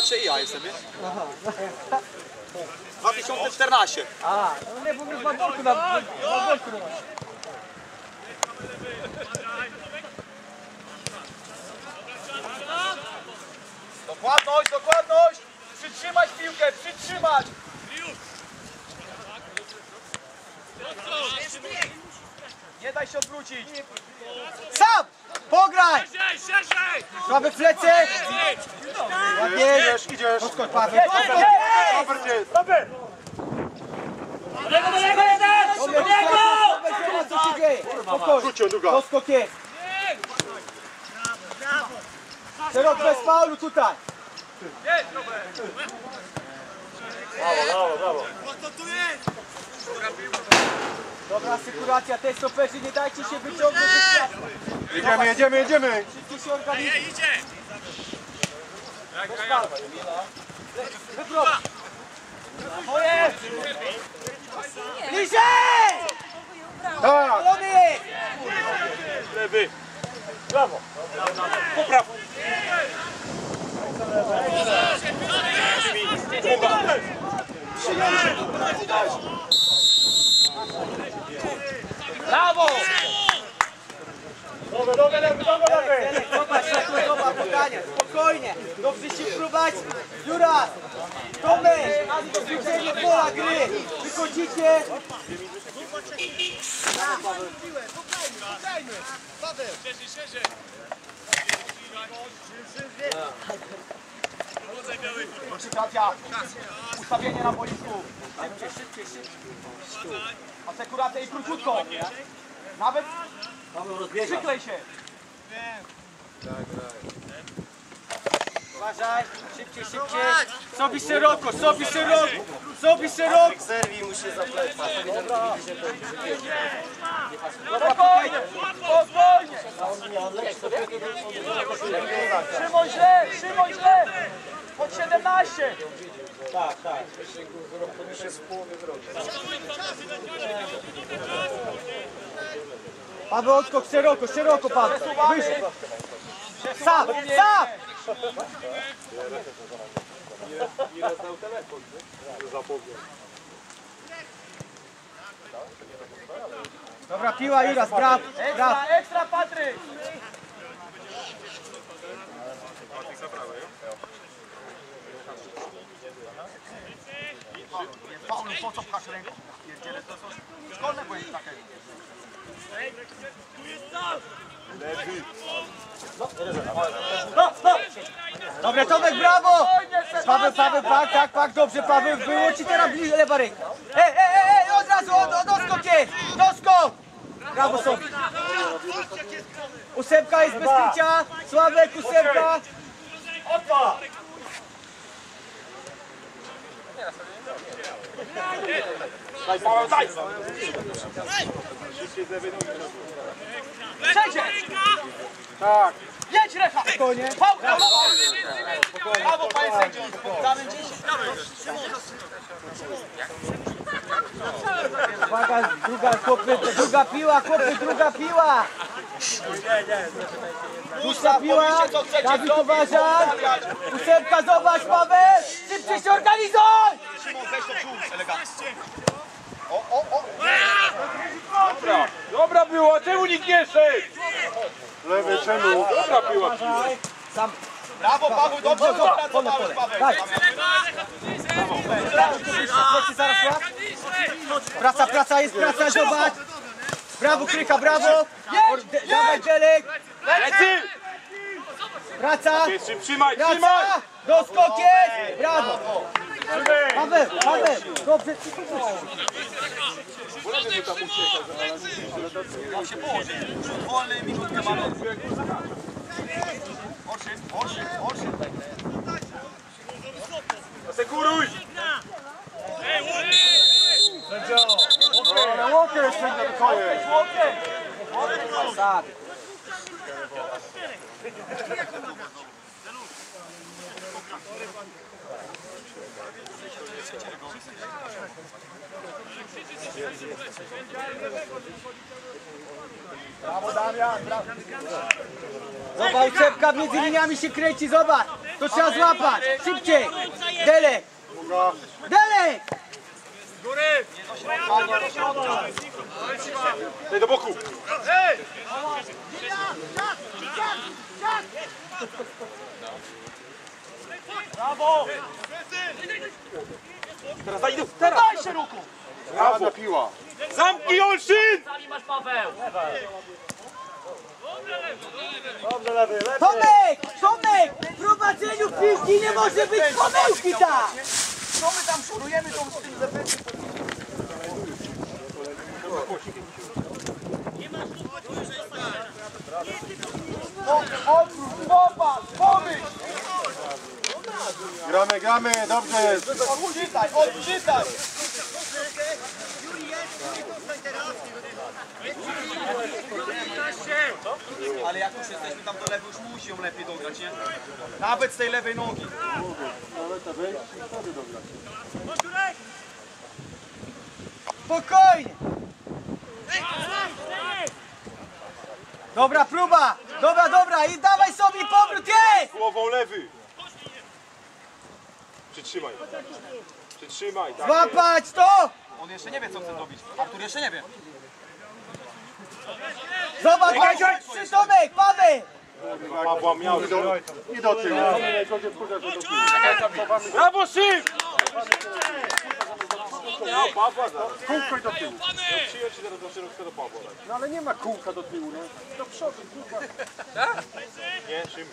Zawsze i ja jestem, wiesz? 2014. A, no nie, bo już na boku na boku. Dokładność, dokładność! Przytrzymać piłkę, przytrzymać! Nie daj się odwrócić! Sam! Pograj! Słabe plecy! Ładnie! Idziesz! Odskocz, Paweł! Robert jest! Co się dzieje? Spokojnie! Rzucił, druga! Doskok jest! Szerok bez faulu tutaj! Brawo! Dobra asykuracja, te stoperzy, nie dajcie się wyciągnąć! Jedziemy! Wszystkie się organizują! Wyprowadź! Moje! Bliżej! Tak! Polony! Lewy! Brawo! Popraw! Brawo! Lewy! Zobacz, podania, spokojnie! Dobrze się prowadzi! Dziura! Tomek! Zwyciężenie pola gry! Wychodzicie! Koncentracja! Ustawienie na boisku! Szybciej! Asekuracja i króciutko! Nawet przyklej się! Uważaj! Szybciej! Sobie szeroko! Zerwij mu się za plecak. Spokojnie! Trzymaj źle! Pod 17! Tak. Paweł, odskok szeroko, Paweł! Wyżej! Sam! Ile dał telefon, nie? Zapomniał. Dobra, piła Juras, braw! Ekstra Patryk! Paulu, po co pchasz ręką? Pierdziele, to są szkolne błędy takie. Lewy! Dobre, Tomek, brawo! Paweł, tak, dobrze, Paweł, było ci teraz bliżej lewa ręka. Od razu, doskok jest! Doskok! Brawo, są. Ósemka jest bez krycia, Sławek, ósemka. Opa! Daj, Paweł, daj! Szybciej z lewej nogi. Przejdzie! Tak! Jedź, Recha! Spokojnie. Pałka! Brawo, panie sędzio! Damy 10. Uwaga, druga piła, druga piła. Puszcza piła, Dawid uważaj. Ósemka, zobacz, Paweł! Szybciej się organizuj! Szymon, weź to czuł, elegancko. Dobra było, czemu nikt nie szedł? Lewy, czemu? Dobra piła. Sam. Brawo, Paweł, dobrze pracowałeś, Paweł. Daj. Praca, jest praca, zobacz. Brawo, Krycha, brawo. Dawaj, Delek. Lecy! Praca. Trzymaj! Praca. Doskok jest. Brawo. Paweł, dobrze. Mam się położyć. Rzut wolny, minutkę mamy. Orszy. Asekuruj! Łokieć, tak. Brawo Damian, brawo. Zobacz, czepka między liniami się kręci, zobacz. To trzeba złapać. Szybciej. Delek. Delek. Daj do boku. Brawo. Teraz daj, teraz. Daj się ruku. Brawo, piła. Zamknij Olszyn! Masz Paweł. Tomek! Tomek! W prowadzeniu piłki nie może być pomyłki tak! Co my tam szurujemy tą z tym defensywem? Odwróć, popatrz, pomyśl! Gramy, gramy, dobrze jest. Odczytaj, odczytaj! Ale jak już jesteśmy tam do lewej, już musi ją lepiej dograć, nie? Nawet z tej lewej nogi. Spokojnie! Dobra próba! Dobra, dobra! I dawaj sobie powrót, jest! Głową lewy. Przytrzymaj. Przytrzymaj. Tak Złapać to! On jeszcze nie wie, co chce zrobić. Artur jeszcze nie wie. Zobacz, trzy Tomek, Paweł! jest. Pawła miał. I do tyłu. Brawo, Szyb! Pawła da. Kółko i do tyłu. Przyjąć się teraz do środka do Pawła. No ale nie ma kółka do tyłu, no. Do przodu kółka. Nie, Szym.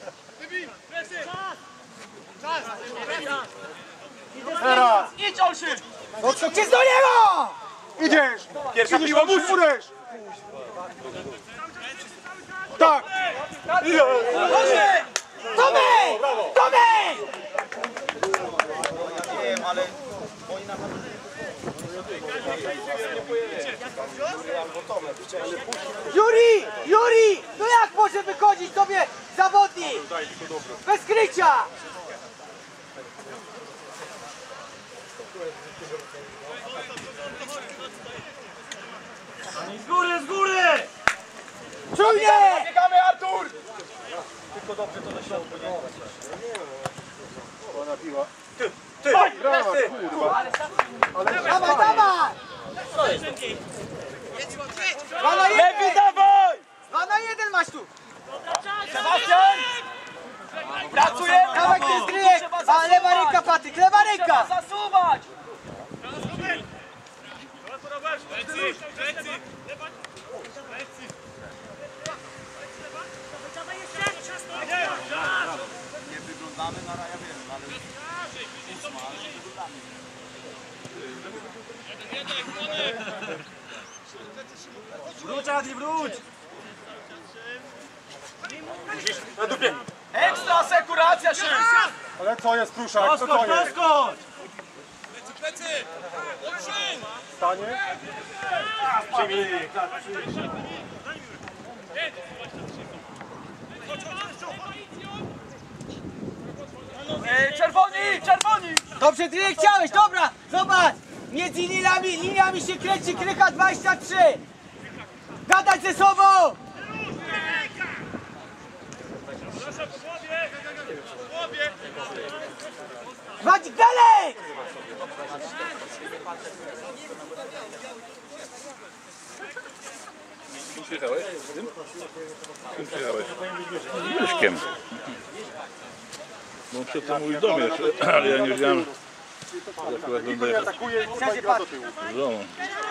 Teraz! Idź, Olszyn! No co cię do niego! Idziesz! Pierwsza piła, musisz! Tak! Tomek! Tomek! Ja wiem, ale... Juri! Juri! No jak może wychodzić sobie zawodnik? Bez krycia! Z góry, z góry! Czujnie! Biegamy, Artur! Ona piła. Ty! Brawa, kurwa. Dawaj, dawaj! 2 na 1! Lepiej dawaj! 2 na 1 masz tu! Sebastian! Pracujemy! Dawaj ten stryjek! A lewa ręka, Patryk, lewa ręka! Zasuwać! Nie wyglądamy na raja, wiem, ale... Wróć, Adi, wróć! Na dupie. Ekstra asekuracja się! Ale co jest, Pruszak? Co to jest? Doskocz! Stanie? Przyjmij. Czerwoni, czerwoni! Dobrze, ty nie chciałeś, dobra! Zobacz! Między liniami się kręci Krycha 23! Gadać ze sobą! Wadzik dalej! Przyjechałeś? Kim przyjechałeś? Leszkiem. Bo on przedtem mówił do mnie, ale ja nie wiedziałem, jak akurat będę Nie jechać atakuje i kurwa gra do tyłu. z domu.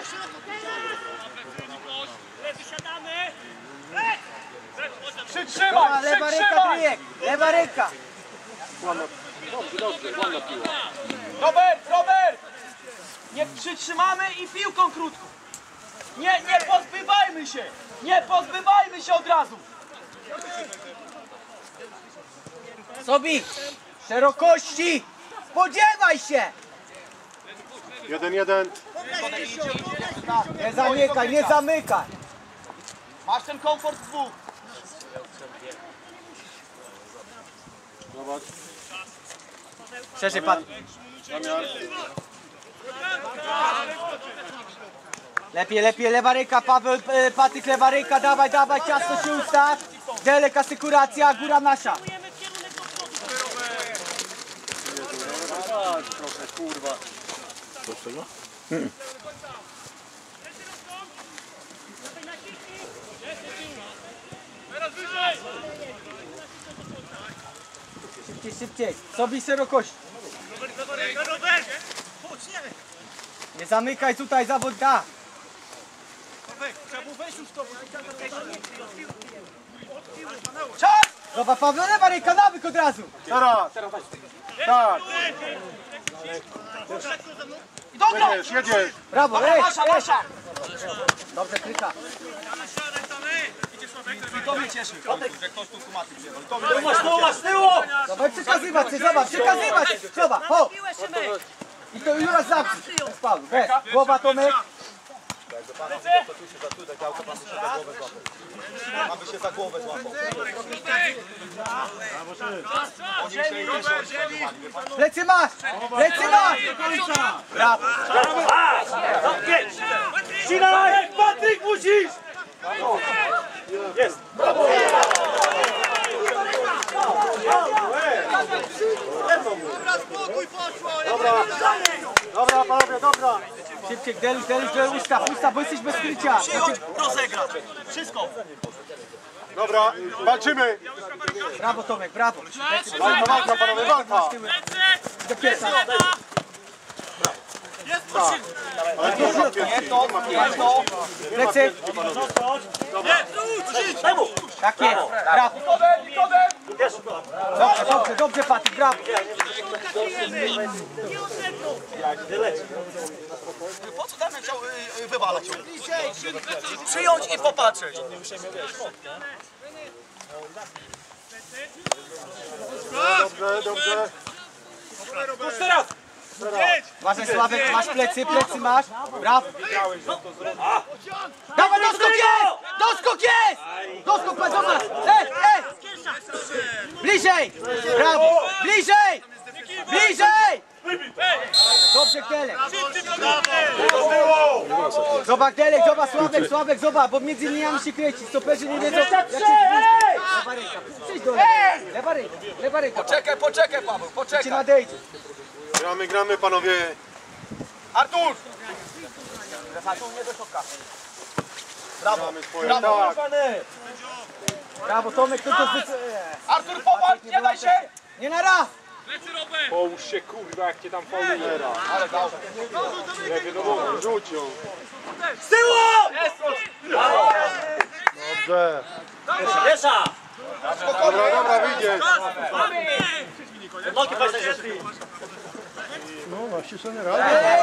Przytrzymaj, Dobra, lewa ręka, przytrzymaj! Tryjek! Lewa ręka! Dobrze, ładna piła. Robert, Robert! Nie przytrzymamy i piłką krótką. Nie pozbywajmy się! Nie pozbywajmy się od razu! Sobik! Szerokości! Spodziewaj się! 1-1. Nie zamykaj, nie zamykaj! Masz ten komfort dwóch. Zobacz. Szerzej, Patryk. Zamiar. Lepiej, lepiej, lewa ręka, Paweł, Patryk, lewa ręka, dawaj, dawaj, ciasto się ustaw. Delek, asykuracja, góra nasza. Trochę, kurwa. Co z tego? Szybciej, szybciej, sobie szerokość. Nie zamykaj tutaj zawodnika. Zobacz, Paweł, lewa ręka, nawyk od razu. Teraz. Tak. Dobra! Jedziesz, jedziesz. Brawo, ej, Nasza, ej. nasza! Dobrze, Krycha. I to mnie cieszy, że ktoś tu kumaty przyjechał. Zobacz, przekazywać się, zobacz, przekazywać się. Zobacz, ho. I to już raz zamknij. Bez Paweł, bez. Głowa, Tomek. Aby się za głowę złapał. Plecy masz, plecy masz. Brawo. Ścinaj! Patryk, musisz! Dobra, panowie, dobra. Szybciej, Deluś, ustaw, bo jesteś bez krycia. Przyjąć, rozegrać. Wszystko. Dobra, walczymy. Brawo, Tomek, brawo. Walka, panowie, walka. Do pierwsza. Ale to Plecy. Tak jest, brawo. Dobrze, dobrze, dobrze, Patryk, brawo. Po co Damian chciał wywalać ją? Przyjąć i popatrzeć. dobrze, dobrze. Uważaj, Sławek, masz plecy, plecy masz. Brawo. Dawaj, doskok jest! Doskok jest! Doskok, patrz, zobacz. Bliżej! Brawo! Bliżej! Bliżej! Dobrze, Delek. Zobacz, Delek, zobacz, Sławek, zobacz, bo między liniami się kręci. Stoperzy nie wiedzą, jak się lewa ręka. Przyjdź do lewej. Lewa ręka. Poczekaj, Paweł, Cię poczekaj. nadejdzie. Gramy, panowie. Artur! Gramy swoje, tak. Brawo, Tomek, to Artur, popatrz, nie daj się! nie na raz. Połóż się, kurwa, jak cię tam fauluje. Ale dał. Nie wiadomo, rzuć ją. Z tyłu! Dobrze. Dobra, dobra, wyjdziesz. No, właśnie co nie raz.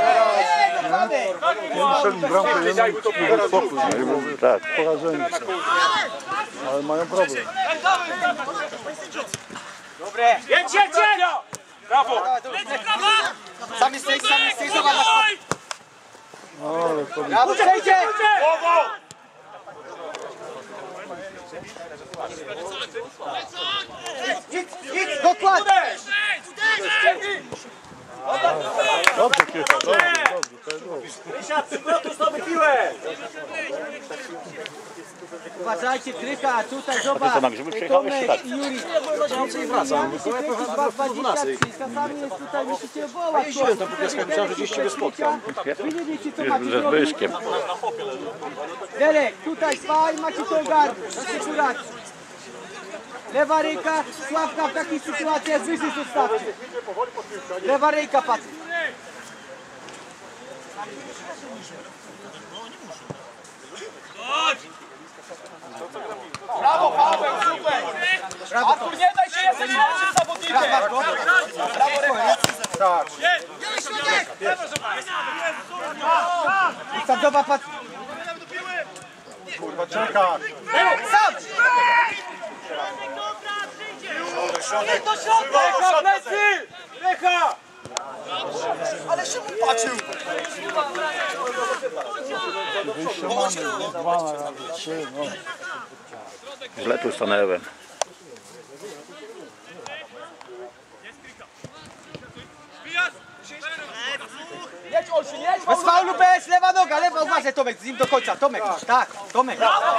Tak, porażeni. Ale mają problem. Dobre. Jedź! Brawo! Sam jesteś, zobacz. Ale to Brawo, przejdzie. Idź, dokładnie. dobrze, Krycha, dobrze, to jest dobrze. Uważajcie, Krycha, tutaj zobacz. Tomek i Juri. Więcej wracam. Czasami jest tutaj, musicie wołać. Ja jeździłem tam po piaskach, myślałem, że gdzieś ciebie spotkam. Wy nie wiecie, co macie Ze zrobić. Zbyszkiem. Delek, tutaj spaj, macie to ogarnąć. Lewa ręka, Sławka w takich sytuacjach wyżej zostawcie. Lewa ręka, Patryk. Brawo, Paweł, super! Brawo, Artur, nie daj się, jesteś lepszym zawodnikiem! brawo, Brawo, Recha! Tak. Tam zobacz, Patryk. Kurwa, czekaj. Sam! Lecha, plecy! Lecha! Ale się patrzył! Wyjście mamy, 2 na 3, no. Źle tu stanęłem. Jedź, Olszy, jedź, Bez faulu, bez, lewa noga, lewa, uważaj Tomek, z nim do końca, Tomek, tak, Tomek.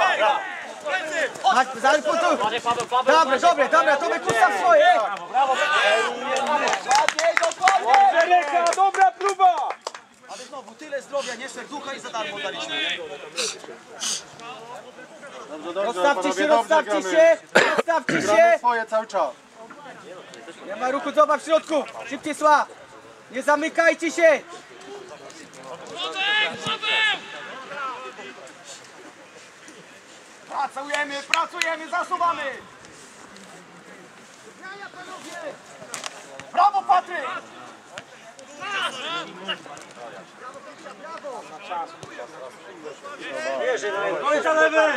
Masz, zaraz po tu. Dobra, Tomek, ustaw swoje. Dokładnie! Reka, dobra próba! Ale znowu tyle zdrowia, nie serducha i za darmo daliśmy. Rozstawcie się. Gramy swoje cały czas. Nie ma ruchu, zobacz w środku, szybciej Sław. Nie zamykajcie się. Pracujemy, zasuwamy! Brawo, Patryk! Końca lewy!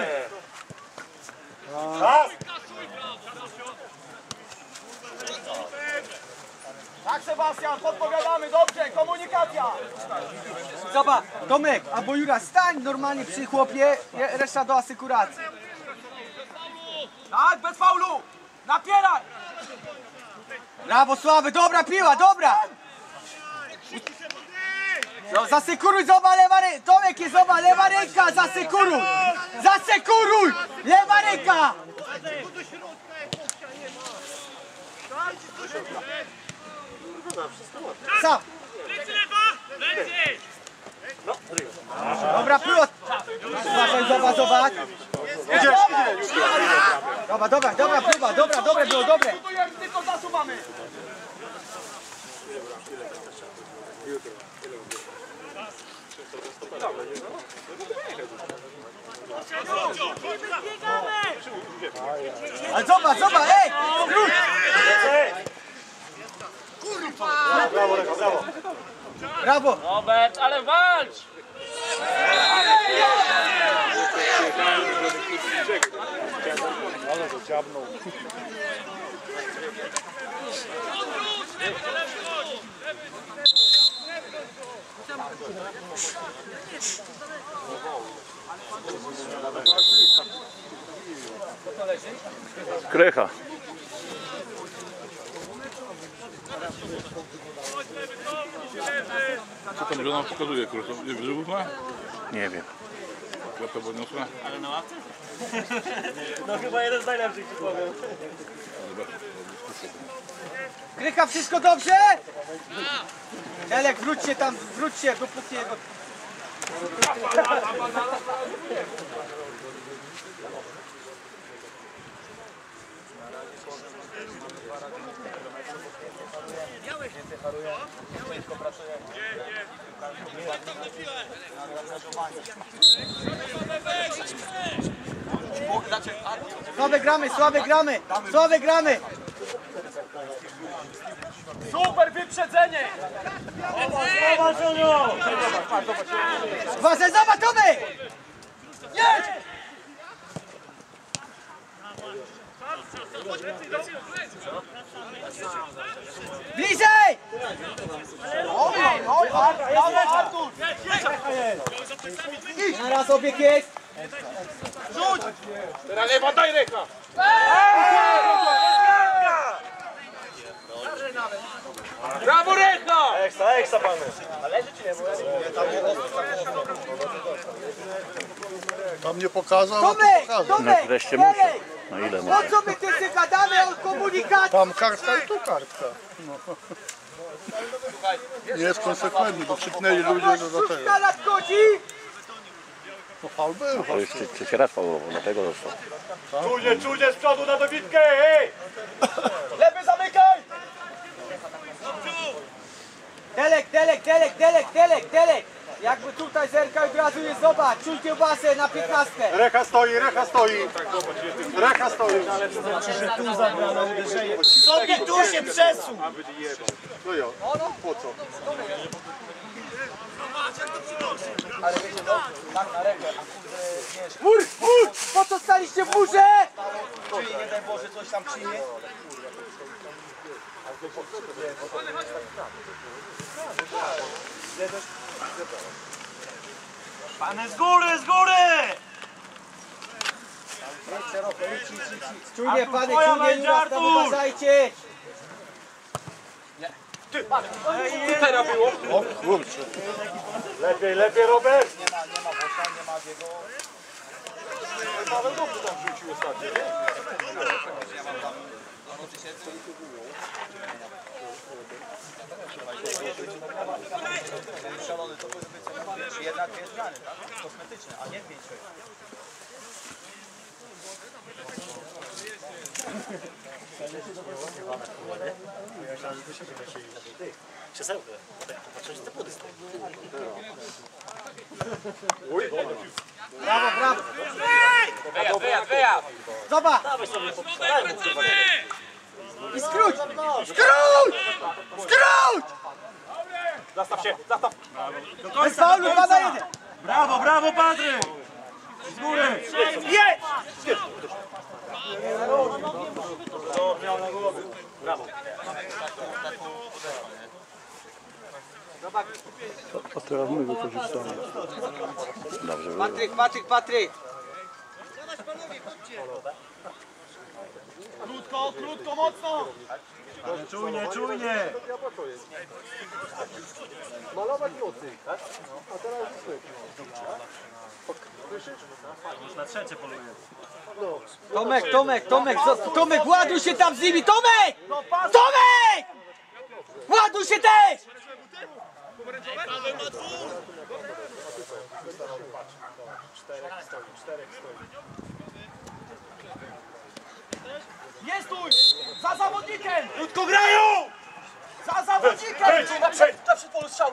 Tak, Sebastian, podpowiadamy, dobrze, komunikacja! Zobacz, Tomek, albo Jura, stań normalnie przy chłopie, reszta do asykuracji. Tak, bez faulu! Napieraj! Brawo Sławy, dobra piła, dobra! No, zasekuruj, zobacz, lewa ręka, Tomek jest, zobacz, lewa ręka, zasekuruj! Zasekuruj! Lewa ręka! Sam! Dobra, piła! Uważaj, zobacz! Dobra, próba, dobre było, dobre! Budujemy, tylko zasuwamy! Ale zobacz, ej! Wróć! Brawo! Robert, ale walcz! Ale go dziabnął. Krycha. Co tam żona pokazuje, kurwa? Grzybów ma? Nie wiem. Klapę podniosła? Krycha, wszystko dobrze? Elek, wróćcie, dopóki jego... Słabe gramy! Super wyprzedzenie! Uważaj, zobacz, Tomek! Jedź! Bliżej! Oj, Artur! Zaraz obieg jest! Teraz lewa, daj reka! Brawo, Recha! Ekstra, pany. Tam nie pokazał, a tu pokazał. Tomek! Wreszcie muszę. Elek! No ile Po muszę? co my ty gadamy o komunikacji? Tam kartka i tu kartka. No. Nie jest konsekwentny, bo krzyknęli ludzie, że do tego. Szóstka nadchodzi! No fal był. To już trzeci raz fałował, dlatego dostał. Czujcie z przodu na dobitkę, hej! Lewy zamykaj! Delek! Jakby tutaj zerka od razu jest, zobacz, czuj kiełbasę na 15. Recha stoi! Recha stoi! Sobie tu się przesuń! No jo, po co? Mur! Po co staliście w murze? Nie daj Boże, coś tam przyjmie. Pany z góry! Czujnie, pany, twoja czujnie, będzie, Juras, tam Artur! uważajcie! Zera było. O kurczę. Lepiej Robert. Nie ma Włosia, nie ma jego. Paweł dobrze tam wrzucił ostatnio, nie? Szalony, to powinny być jednak 2 zmiany, tak? Kosmetyczne, a nie 5. Krzesełkę. Patrzeć te pudy stoją. Brawo, brawo! Wyjazd! Zobacz! Dawaj sobie po I skróć! Skróć! Skróć! Zastaw się, zastaw. Bez faulu, 2 na 1! Brawo, brawo Patryk! Z góry! Jedź! Miał na głowie. Brawo. A teraz my wykorzystamy. Dobrze było. Patryk! Krótko, mocno! Czujnie. Malować nocy, tak? A teraz Tomek, ładuj się tam z nimi! Tomek! Tomek! Ładuj się też! Nie stój! Za zawodnikiem! krótko grają! Za zawodnikiem! Na przedpolu strzał!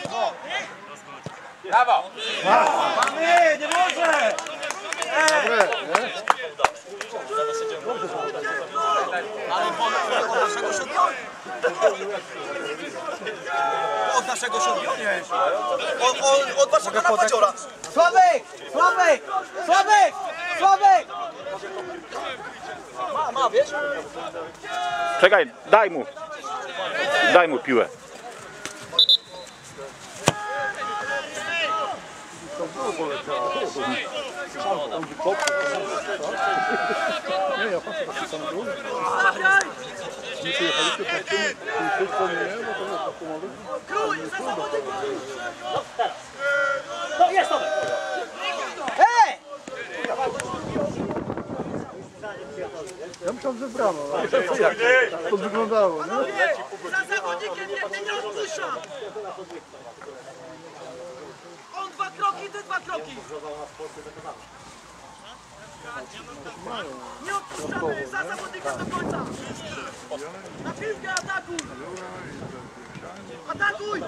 Brawo! Mamy, nie może! Dobre, nie? Od naszego się odbioniesz! Od waszego napadziora! Sławek! Ma, wiesz? Czekaj, daj mu piłę. Nie, ja patrzę, taki sam był. My przyjechaliśmy, patrzymy, i wszystko nie, bo to jest tak pomalu. No jest Tomek! Hej! Ja myślałem, że brama, ale jak to wyglądało, nie? Za zawodnikiem nie odpuszcza! On 2 kroki, ty 2 kroki! Nie odpuszczamy! Za zawodnikiem do końca! Na piłkę atakuj! Atakuj!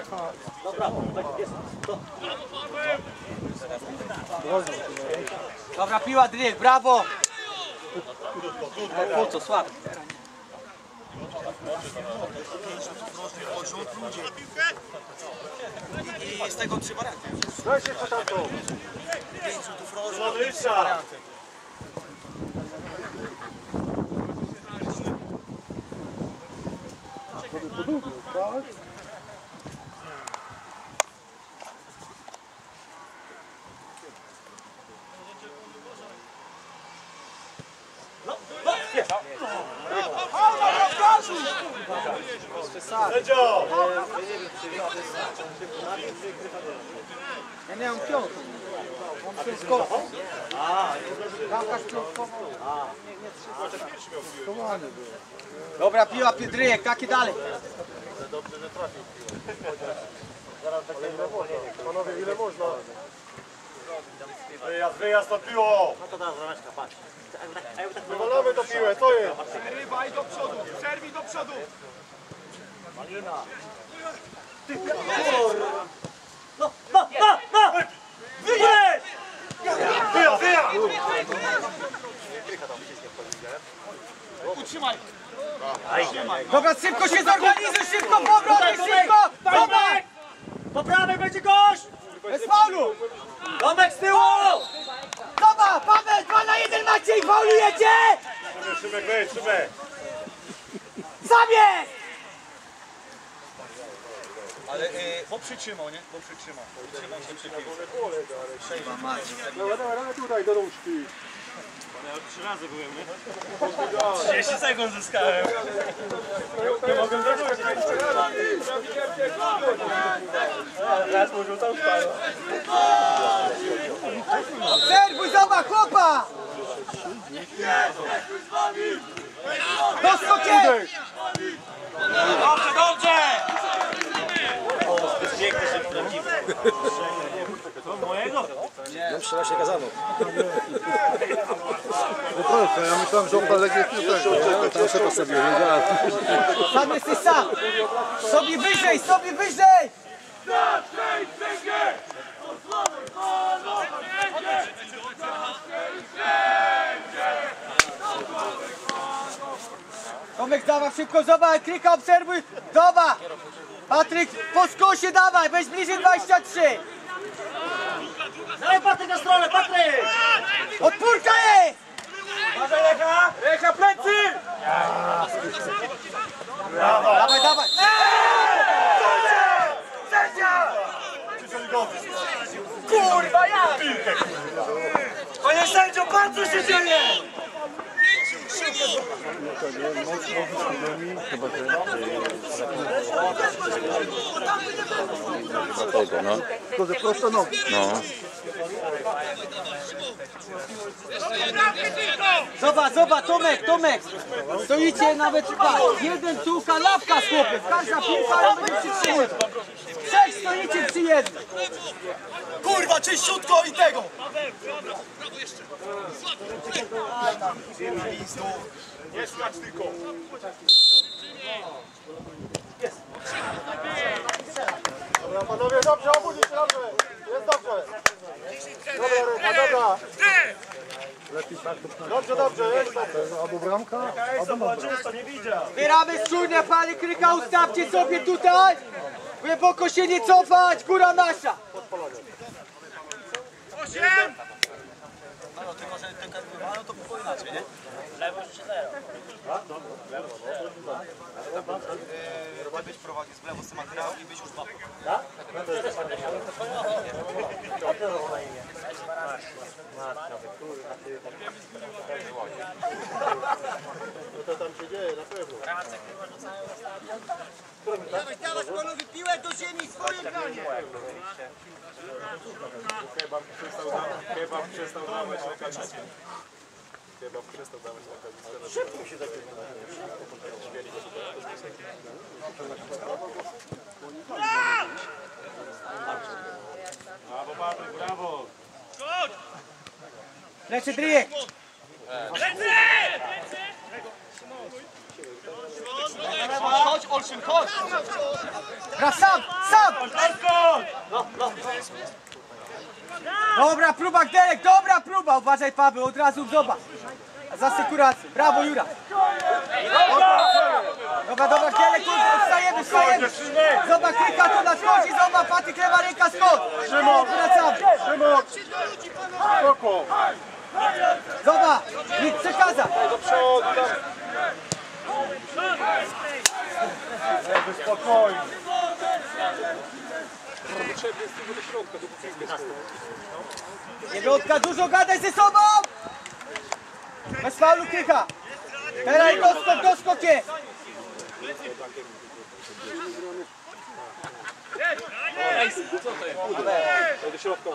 Dobra piła, drill, brawo! Po co, Sławek? I z tego 3 warianty. Daj się potamto. Sławysza! Sobie podługu, tak? Sędzio! Ja nie mam piątku. Mam piątkową. Bramkarz piątkową. Schowanie było. Dobra piła, Piedryjek, takie dalej. Panowie, ile można? Wyjazd na piło! No to da zraneczka, patrz. A jakby tak Wywalamy do piłę, co jest? Rywaj do przodu, przerwij do przodu! Wyjedź! Wyjazd! Utrzymaj! Dobra, szybko się zorganizuj, szybko powroty, szybko! Tomek! Po prawej będzie gość! Bez faulu! Tomek z tyłu! Zobacz, Paweł, 2 na 1 Maciej, faulujecie! Szymek, wejdź, Szymek! Sam jest! Ale bo przytrzymał, nie? Bo przytrzymał. Trzymał się przy piłce. Dawaj, tutaj do nóżki. 3 razy byłem, nie? 30 sekund zyskałem. Nie mogę wrócić. Obserwuj, zobacz, chłopa! Doskokiem! Dobrze, dobrze! Piękny się prawdziwy. Mojego? Nie. No strzela się kazano. No proszę, ja myślałem, że on dalej jest tutaj. Tam się to sobie wiedziałem. Sam jesteś sam! Sobie wyżej, sobie wyżej! Tomek, dawaj szybko, zobacz, klika, obserwuj, zobacz! Patryk, po skosie dawaj, weź bliżej 23! Dawaj Patryk na stronę, Patryk! Odpórka jest! Uważaj, Lecha! Lecha, plecy! Dawaj, dawaj! Sędzia! Kurwa, ja! Panie sędzio, patrz co się dzieje! Tego, no. Tylko, że prosto nogi. No. Zobacz, zobacz, Tomek, Tomek! Stoicie nawet, patrz, jeden tu kanapka z chłopem, każda piłka robi przy trzech! Trzech stoicie przy jednym! Kurwa, czyściutko i tego! Nie skacz tylko. Dobra, panowie, dobrze, obudzić się, dobrze. Jest dobrze. Dobra, dobra. Dobrze, dobrze, jest dobrze. Albo bramka, albo noga. Zbieramy szczurnia, panie Kryka, ustawcie sobie tutaj! Głęboko się nie cofać, góra nasza! No tylko, że ten no to było inaczej, nie? Lewo jeszcze 0. Ty byś prowadził w lewo z materiału i byś już dwa. Tak? No to tam się dzieje, na pewno. Dawać panowie piłę do ziemi, swoje granie! Kebab przestał dawać lokalizkę. Kebab przestał dawać lokalizkę. Szybko się tak Brawo, Patryk, brawo! Leczy Drijek! Chodź, Olszyn, chodź! Gra sam, sam! Dobra próba, Gderek, dobra próba! Uważaj Paweł, od razu zobacz! Za sekurację, brawo Jura! Dobra, dobra, Gderek, tu wstajemy, wstajemy! Zobacz, Kryka tu nadchodzi, zobacz, Patryk, lewa ręka, skok! Wracamy! Szymon! Spoko! Zobacz, nikt przekaza! Do przodu, tam! Spokojnie! Dziewiątka, dużo gadaj ze sobą! Bez faulu Krycha! Teraz doskok, doskok jest! Do środka.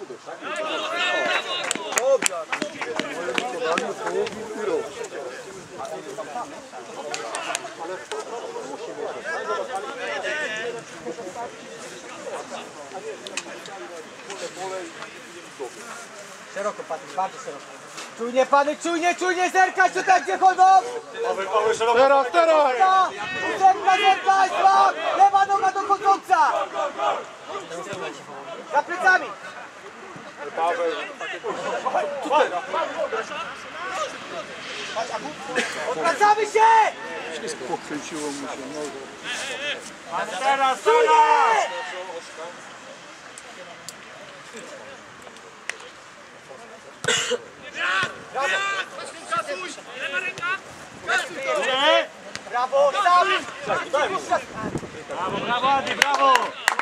Szeroko, Patryk, bardzo szeroko. Czujnie, pany, czujnie, zerkać tutaj, gdzie chodzą! Teraz, teraz! Zerka, słab! Lewa noga dochodząca! Za plecami! Paweł. Odwracamy się! Pokręciło mu się nogę. Teraz, Czujnie! Brawo, sam! Brawo, Adi, brawo!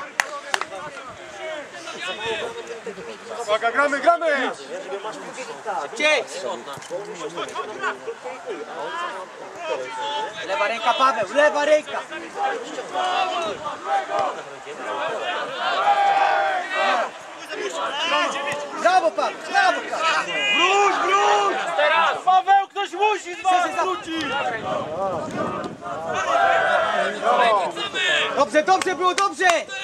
Uwaga, gramy, gramy! Szybciej! Lewa ręka, Paweł, lewa ręka! Brawo, Paweł, brawo, Paweł. Wróć! Teraz! Paweł, ktoś musi z was wrócić! Dobrze, dobrze było, dobrze!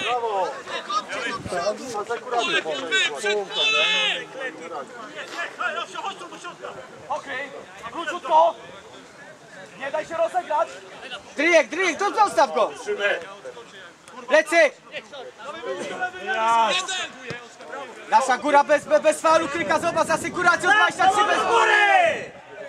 Okej, króciutko! Nie daj się rozegrać! Dryjek, to zostaw go! Lecy! Nasza góra bez faulu, Kryka, zobacz, asekuracją 23 bez góry!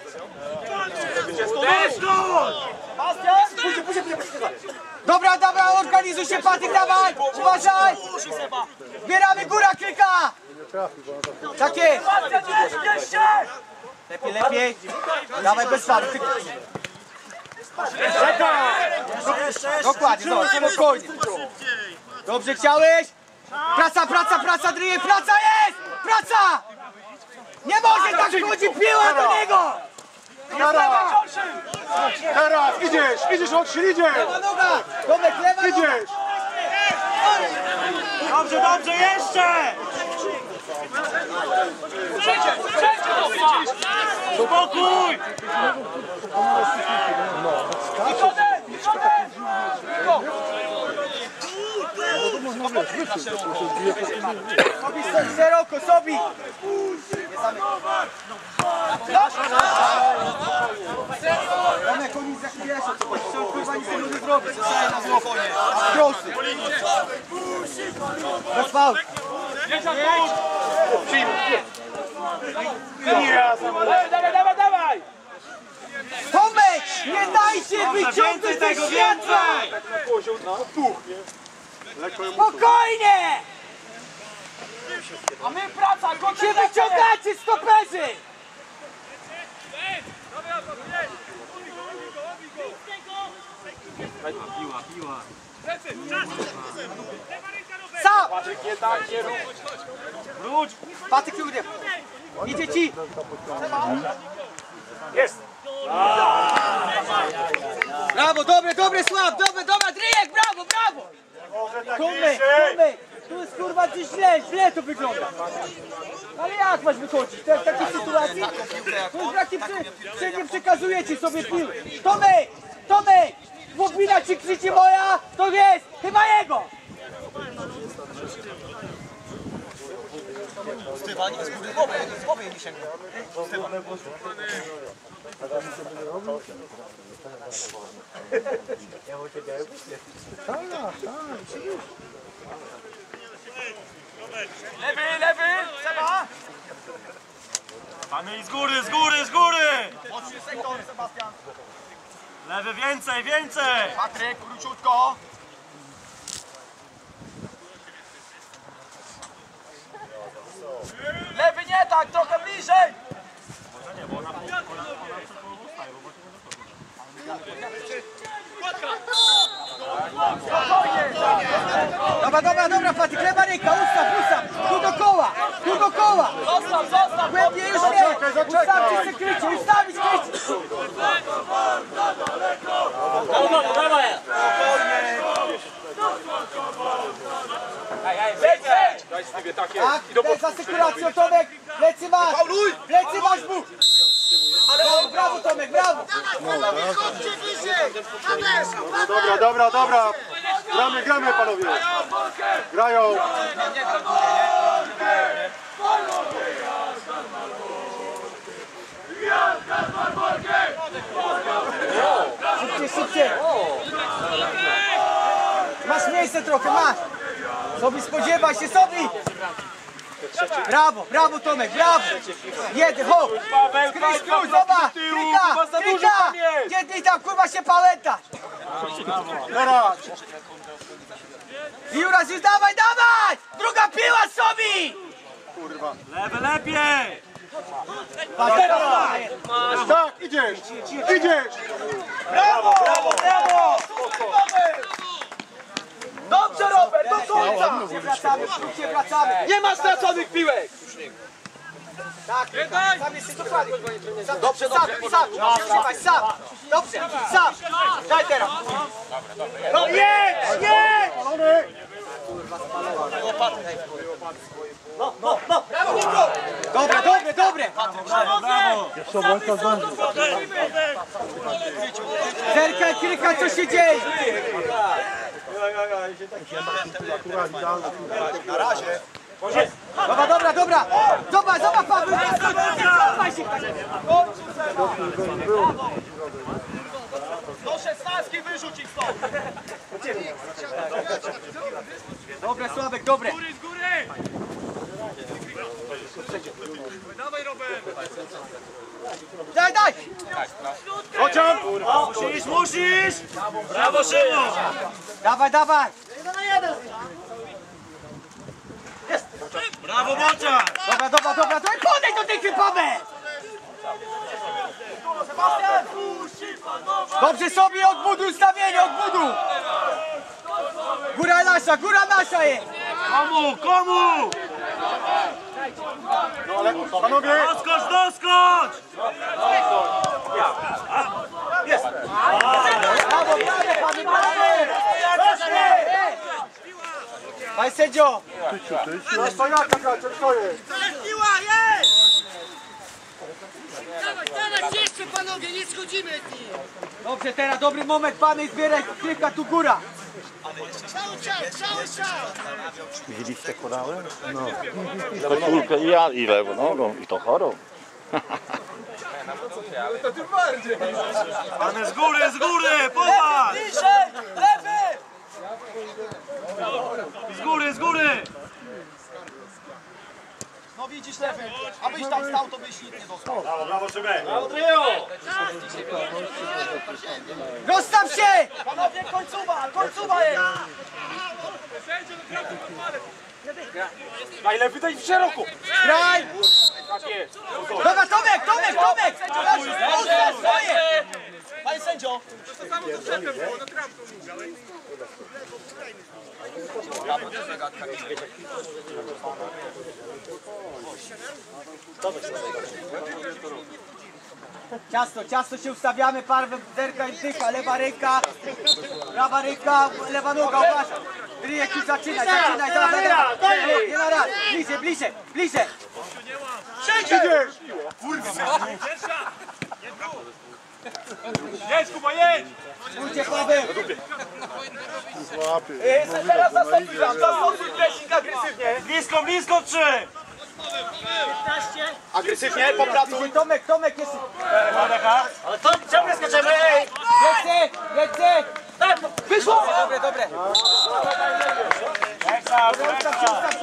Dobra, dobra, organizuj się, Patryk, dawaj! Uważaj! Zbieramy góra, Kryka! Tak jest! Lepiej! Dawaj, bez faulu, Kryka! Dokładnie, zobacz, spokojnie. Dobrze chciałeś? Praca, Dryjek, praca jest! Praca! Nie może tak wchodzi piła do niego! Teraz, idziesz, Otrzyn, idziesz! Lewa noga! Tomek, lewa noga! Idziesz! Dobrze, jeszcze! Spokój! Sobi, stoi szeroko, Sobi! Tomek, oni za chwilę są, kurwa, nic nie zrobić, zostaje na złowonie. Prosy! Bez faul! Dawaj! Tomek! Nie dajcie wyciągnąć ze światła! Spokojnie! A my praca, Się wyciągacie, stoperzy! Sam! Wróć! Patryk, idzie ci! Jest! Brawo, dobre, Sław, dobra, Dryjek, brawo! Tomek, tu jest kurwa gdzieś źle to wygląda. Ale jak masz wychodzić? To w takiej sytuacji? To jest taki nie przekazujecie sobie pił. Tomek! Łopina ci krzyczy moja, to jest chyba jego! Lewy! Seba! Pany z góry! Mocny sektor, Sebastian. Lewy, więcej! Patryk, króciutko. Lewy nie tak, trochę bliżej! Dobra, Patryk, lewa ręka, ustaw, tu do koła! Zostaw! Głębiej już nie! Ustawcie się krycie, ustawić krycie! Tak, też za sekuracją, Tomek! Plecy masz mu! Brawo, Tomek, brawo! Dobra. Gramy, panowie. Grają. Szybciej! Masz miejsce trochę, masz! Sobi, spodziewaj się, Sobi! Brawo, Tomek, brawo! Jeden, hop! Skryj, zobacz! Kryka! Gdzie tam, kurwa, się pałętasz? Teraz. Juras, już dawaj! Druga piła, Sobi! Lewy lepiej! Tak, idziesz! Brawo! Dobrze, Robert, do końca! Wracamy! Nie ma straconych piłek! Tak, sam jest dokładnie. Dobrze. Sam. Dobrze, sam. Daj teraz. No jedź! Dobre, dobre, dobre! Jeszcze walka zdąży. Zerkaj, kilka, co się dzieje? Dobra, dobra, dobra! Zobacz, zobacz, Paweł! Zobacz się! Do 16 wyrzucić stąd! Dobre, Sławek, dobre! Z góry! Dawaj, Robert! Daj, daj! Kocian! Musisz! Brawo, Szymon! Dawaj, dawaj! Brawo, Bocian! Dobra, dobra, dobra, to podejdź do tej Paweł! Dobrze sobie odbuduj ustawienie, odbuduj! Góra nasza jest! Komu, komu? No ale panowie, Doskocz, doskocz! Brawo, brawo, Paweł, brawo! Panie sędzio! to ja taka, co jest? Dawać jeszcze panowie, nie schodzimy z nim! Dobrze, teraz dobry moment, pany, zbieraj, krywka tu góra! Cały czas! Widzieliście korałę? No. Koszulkę i ja i lewą nogą i to chorą. Pane z góry, popatrz! Bliżej, lewy! Z góry! No widzisz lewy, abyś tam stał, to byś nic nie dostał. Brawo, Szymek! Rozstaw się! Panowie, końcowa jest! Najlepiej daj w szeroko! Graj! Dobra, Tomek! Swoje! Panie sędzio! Ciasto się ustawiamy, parwem, zerka i dycha, lewa ręka, prawa ręka, lewa noga, uważaj. Ryjek, tu zaczynaj, dawaj. Nie na raz, bliżej. Idziesz! Jedź, Kuba, jedź! Pójdzie Paweł. Łapie. Teraz zastosuj pressing agresywnie. Blisko, 3! Agresywnie, popracuj. Tomek jest... Ale to ciągle skaczemy, ej! Lecę! Wyszło! Dobre. Ręka!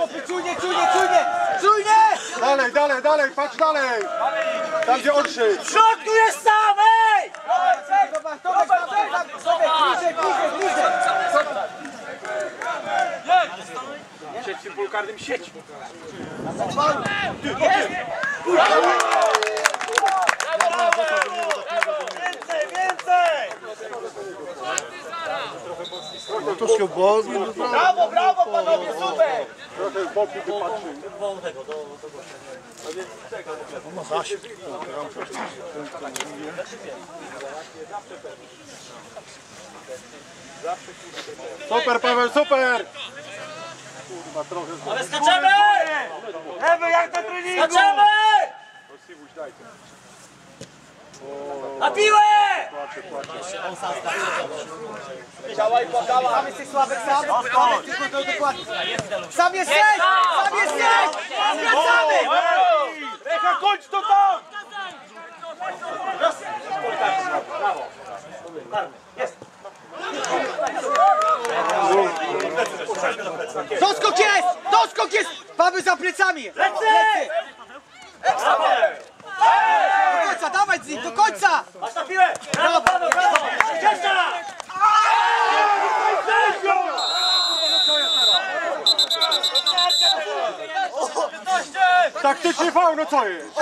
Czujnie! Dalej, patrz dalej! Tam gdzie oczy! Przód tu jest sam, ej! Tomek, bliżej! Siedź w tym polu karnym, siedź! Więcej! Troszkę bozmi. Brawo, panowie, super! Trochę w boki wypatrzył. Super, Paweł, super! Kurwa, trochę z... Ale skaczemy! Lewy jak na treningu! Skaczemy! Na piłę! Działaj, Sam jesteś Sławek, sam? Sławek, tylko to dokładnie. Sam jesteś! Wracamy! Recha, kończ to tam! Doskok jest! Paweł za plecami! Lecy! Do końca, dawać z nim, do końca! Masz na piłę! Brawo! Cieszcza! Taktyczny faul, no co jest?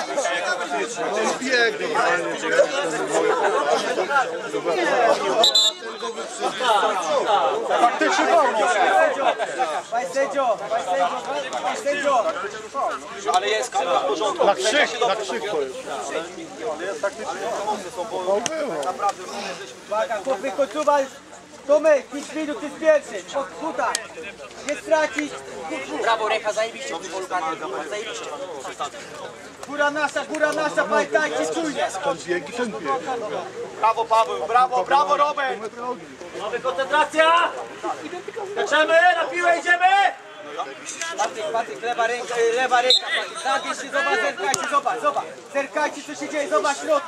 Taktyczny faul, no. Panie sędzio! Ale jest kamera w porządku. Na krzyk to jest. Uwaga, chłopy, końcowa, Tomek, 5 minut jest pierwszy. Od kuta. Nie stracić. Brawo, Recha, zajebiście. Zajebiście. Góra nasza, pamiętajcie, czujnie. Skąd biegi, ten bieg. Brawo Paweł, brawo Robert! Mamy koncentracja! Skaczemy, na piłę idziemy! Patryk, lewa ręka, Patryk. Zabierz się, zobacz. Zerkajcie, co się dzieje, zobacz środek.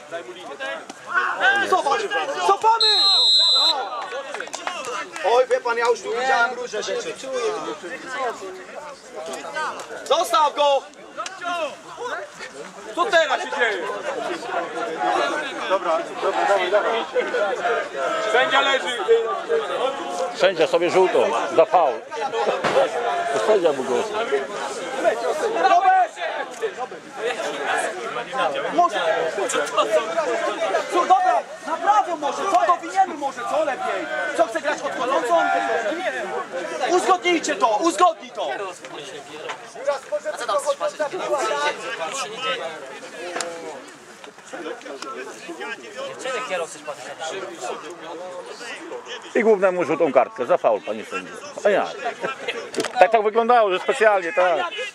Cofamy! Oj, wie pan, ja już tu widziałem różne rzeczy. Zostaw go! Co teraz się dzieje? Dobra, dawaj. Sędzia leży. Sędzia sobie żółtą, za faul. To sędzia mu głos. Robert! Może... Co, Robert, na prawo może, co dowiniemy może, co lepiej? Co chce grać odpalącą? Uzgodnijcie to, uzgodnij to! I głównemu żółtą kartkę, za faul, panie sędzio. A ja. Tak wyglądało, że specjalnie, tak.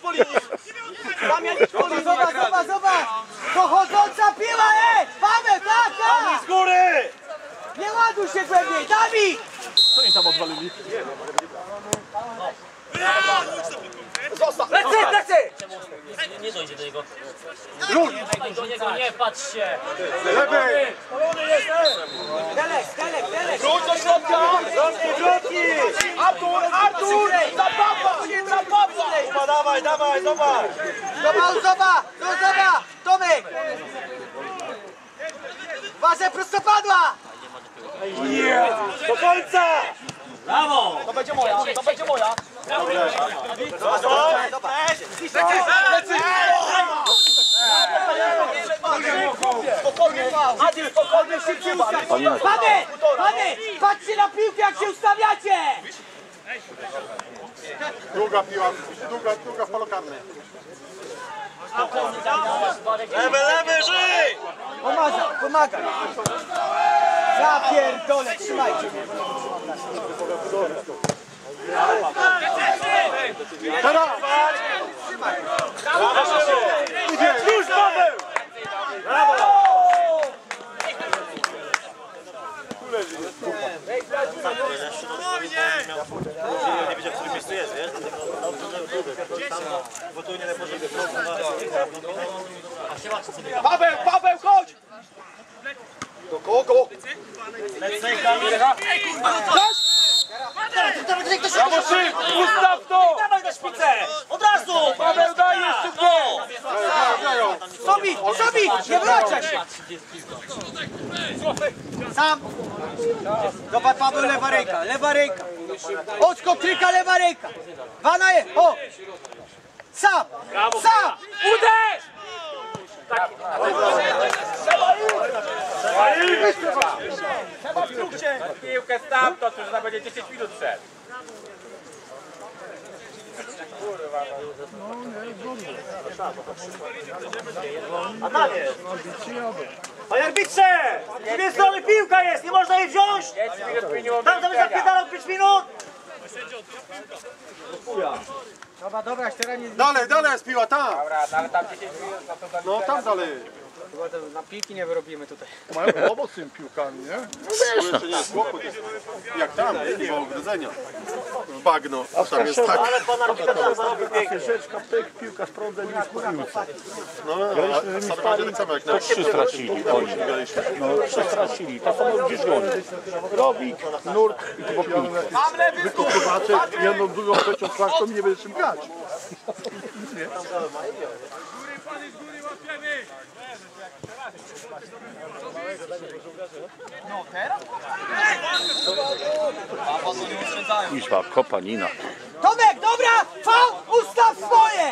Zobacz! Dochodząca piła, Paweł, tak! Z góry! Nie ładuj się głębiej, Dawid! Co im tam odwalili? Zostaw! Plecy! Nie dojdzie do niego. Rusz! Do niego nie patrz się! Lewy. Delek! Wróć do środka! Wrotki! Artur! Za Pawła! Dawaj, zobacz! Zobacz! Tomek! Wasze prostopadła! Do końca! Brawo! To będzie moja! Spokojnie, Adi, spokojnie, szybciej ustaw! Panie! Patrzcie na piłkę, jak się ustawiacie! Długa piła, długa w polu karnym. Lewy, żyj! Pomagaj! Ja pierdolę, trzymajcie mnie! Teraz! Idzie! Już, Paweł! Nie wiedział, w którym miejscu jest, wiesz? Bo tu nie lepożywy. Paweł, chodź! Do kogo? Brawo, szyb! Ustaw to! Dawaj na szpicę! Od razu! Paweł, daj jeszcze dwie! Sobik! Nie wracaj się! Sam! Zobacz, Paweł, lewa ręka! Oczko, tryka, lewa ręka! 2 na 1, o! Sam! Uderz! Trzeba w trukcie! Piłkę stamtąd, już będzie 10 minut przed. Panie arbitrze! Z drugiej strony piłka jest, nie można jej wziąć! Tam sobie zapierdalał 5 minut! Dobra, teraz nie... Dalej jest piła, tam! No tam dalej. Na piłki nie wyrobimy tutaj. Mają kłopot z tymi piłkami, nie? Jeszcze nie jest kłopot. Jak tam, do ogrodzenia. Bagno, tam jest tak. Ale pan arbitra tam zarobił pięknie. Rzeczka, pyk, piłka z prądem i w piłce. No, a Sadowanie tak samo jak na To 3 stracili oni. No, 3 stracili. To samo gdzieś goni. Robik, nurt i po piłce. Wykopowacze jedną drugą trzecią czwartą nie będzie czym grać. Izba, kopanina. Tomek, dobra! Faul! Ustaw swoje!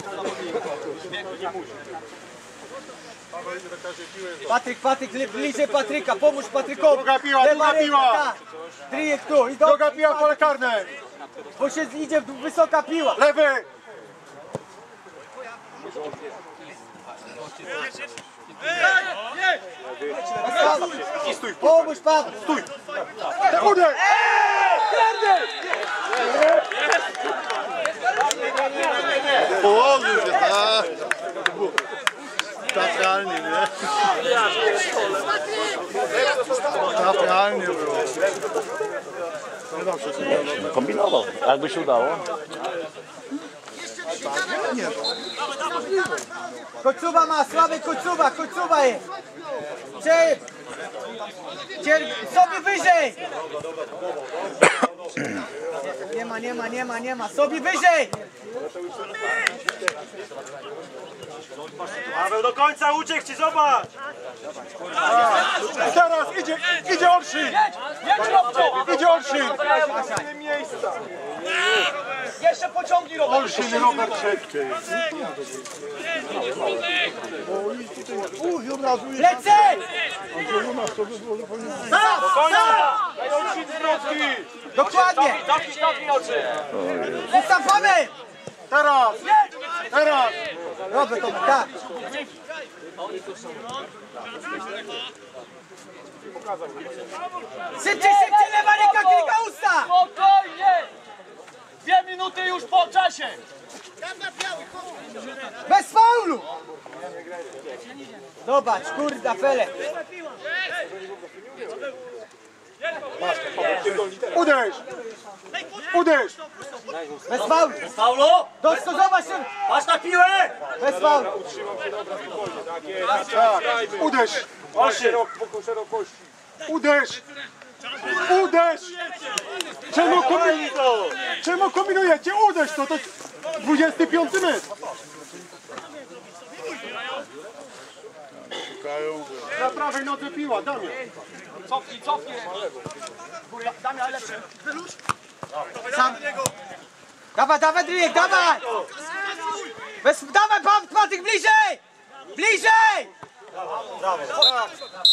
Patryk, bliżej Patryka, pomóż Patrykowi. Druga piła, Lewa druga ręka, piła. tak. Dryjek tu i Druga piła w pole karne. bo się idzie wysoka piła. Lewy! I stój. Pomóż Paweł. Stój. Uderz! Położył się, tak. Teatralnie, nie? Teatralnie było. Nie dam się tym Kombinował, jakby się udało. Kocuba ma, Sławek Kocuba jest. Sobie wyżej. Nie ma, sobie wyżej. Paweł do końca uciekł ci, zobacz! I teraz idzie Olszyn! Jedź Robcio! Idzie Olszyn! Jeszcze pociągnij Robert! Olszyn, Robert szybciej. Uj, od razu jest. Lecę! U nas to by było zupełnie... Olszyn zwrotki! Dokładnie. Zamknij oczy! Jest tam Paweł. Teraz! Teraz! Robert, to tak. Szybciej, lewa ręka, kilka usta. Spokojnie! 2 minuty już po czasie! Bez faulu. Zobacz, kurde, Fele. Uderz! Uderz! Bez faulu. Paulo! Dosko, zobacz się. Patrz na piłę! Bez faulu. Tak! Uderz! Olszyn! Uderz! Uderz! Czemu kombinujecie? Uderz to! To 25 metr! Na prawej nodze piła, Damian! Cofnij! Góry, Damian, lepszy! Sam. Dawaj, Dryjek, dawaj! Dawaj, Patryk, bliżej! Bliżej!